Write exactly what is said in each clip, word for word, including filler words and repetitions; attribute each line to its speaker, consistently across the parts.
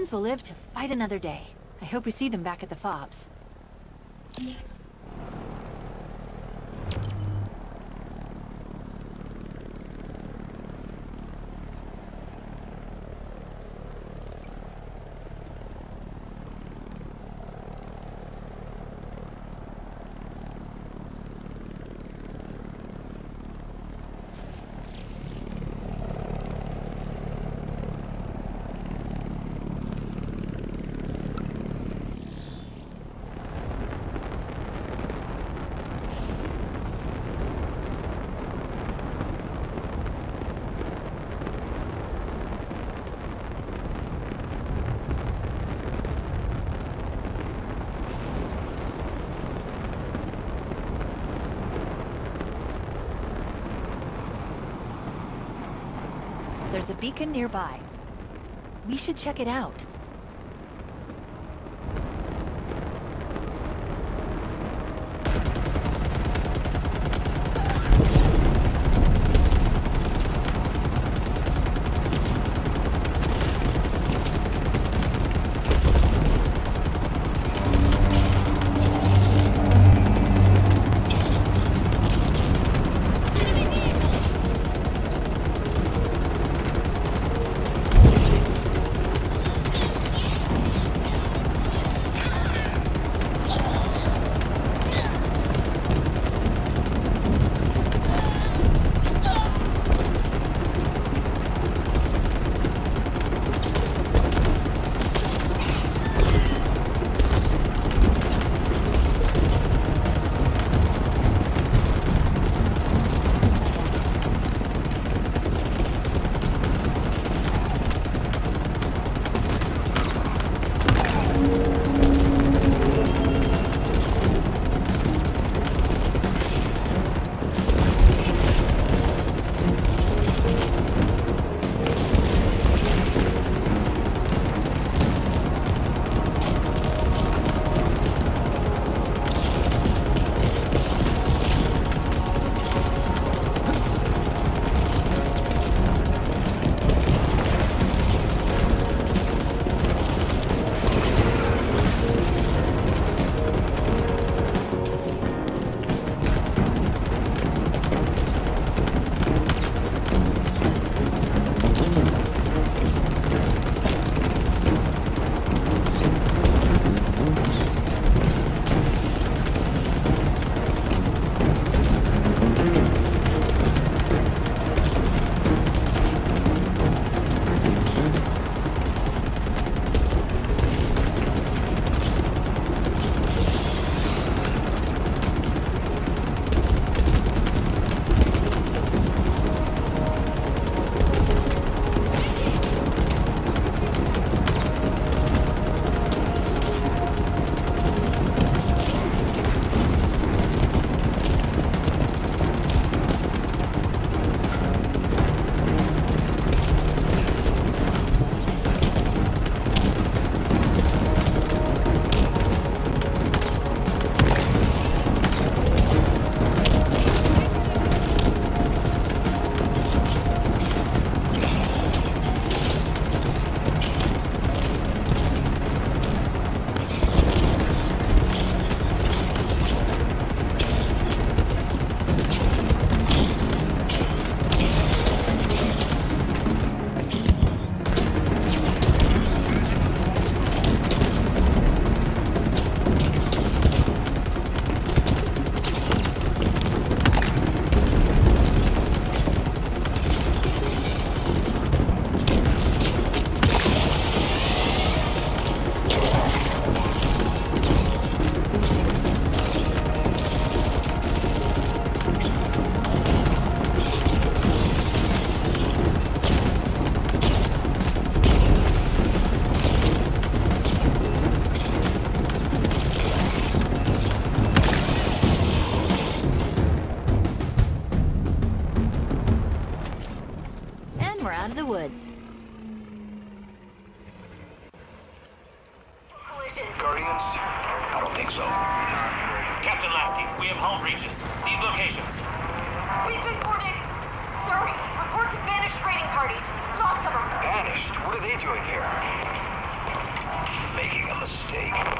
Speaker 1: Guardians will live to fight another day. I hope we see them back at the fobs. There's a beacon nearby. We should check it out. Out of the woods.
Speaker 2: Guardians? I don't think so.
Speaker 3: Captain Lasky, we have hull breaches. These locations.
Speaker 4: We've been boarded. Sir, report to vanished raiding parties. Lots of them.
Speaker 2: Vanished? What are they doing here? making a mistake.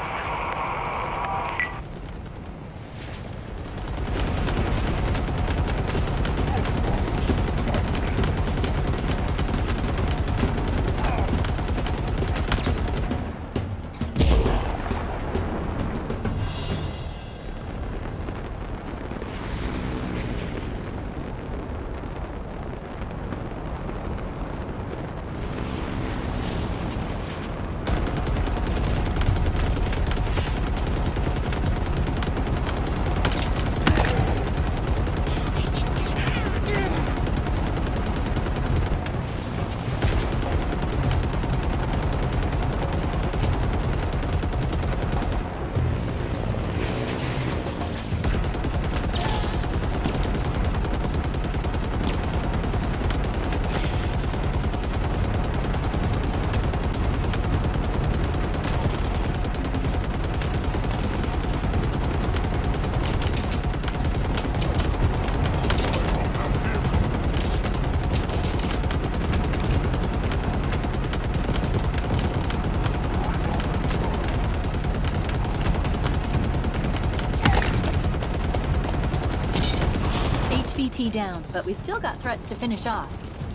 Speaker 1: H V T down, but we still got threats to finish off.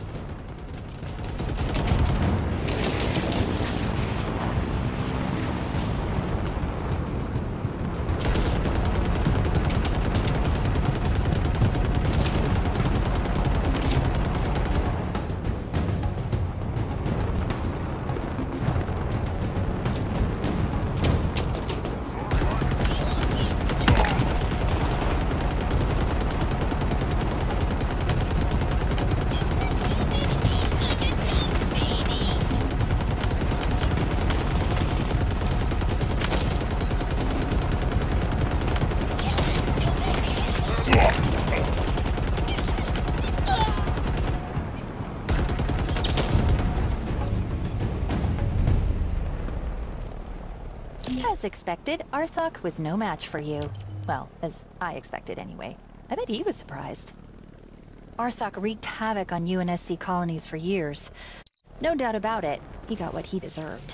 Speaker 1: As expected, Arthok was no match for you. Well, as I expected anyway. I bet he was surprised. Arthok wreaked havoc on U N S C colonies for years. No doubt about it, he got what he deserved.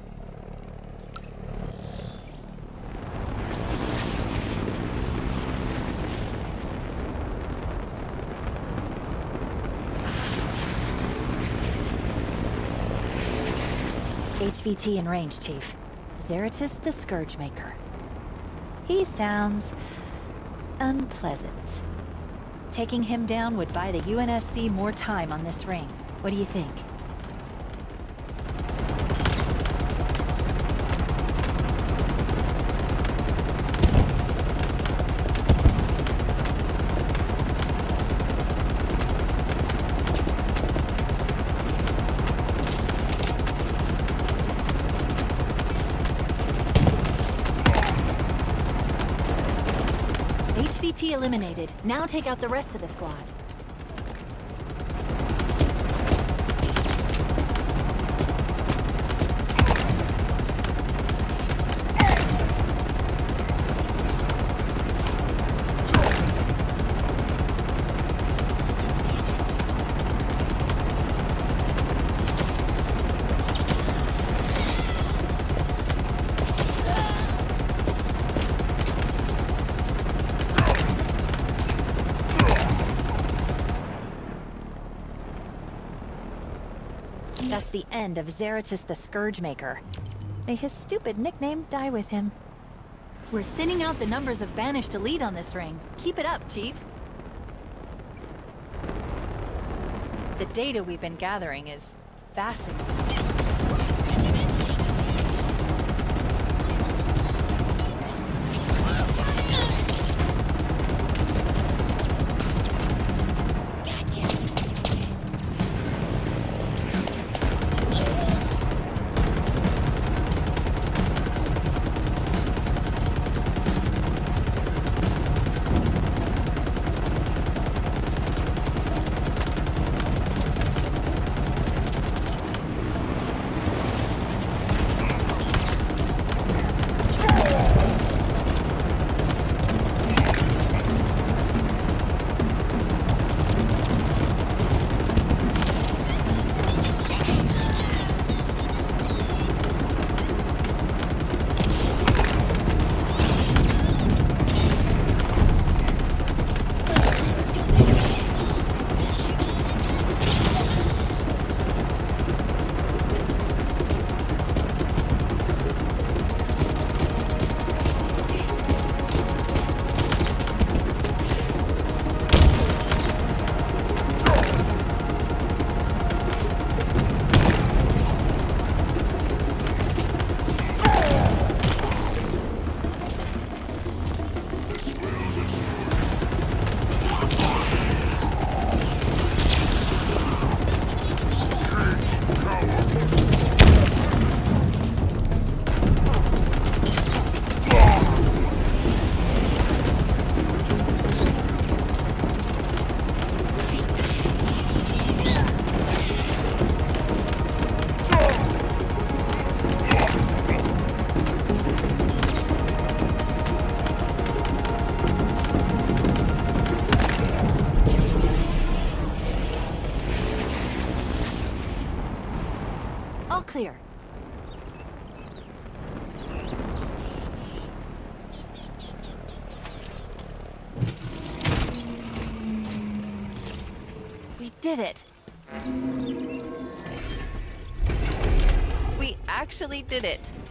Speaker 1: H V T in range, Chief. Zeratus the Scourgemaker. He sounds unpleasant. Taking him down would buy the U N S C more time on this ring. What do you think? H V T eliminated. Now take out the rest of the squad. That's the end of Zeratus the Scourgemaker. May his stupid nickname die with him. We're thinning out the numbers of Banished Elite on this ring. Keep it up, Chief. The data we've been gathering is fascinating. clear. We did it. We actually did it.